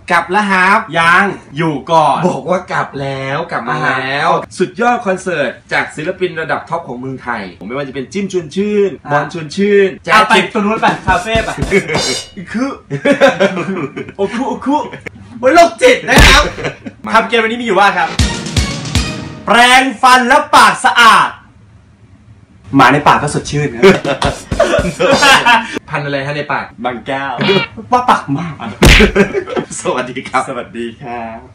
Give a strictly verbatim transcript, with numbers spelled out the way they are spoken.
กลับแล้วครับยังอยู่ก่อนบอกว่ากลับแล้วกลับมาแล้วสุดยอดคอนเสิร์ตจากศิลปินระดับท็อปของเมืองไทยผมไม่ว่าจะเป็นจิ้มชวนชื่นบอลชวนชื่นแจ๊สไปตัวนู้นไปคาเฟ่ไปคือโอคุโอคุบนโลกจิตนะครับทำเกมวันนี้มีอยู่ว่าครับแปรงฟันแล้วปากสะอาดหมาในปากก็สดชื่นนะพันอะไรฮะในปากบางแก้วว่าปากหมาสวัสดีครับสวัสดีครับ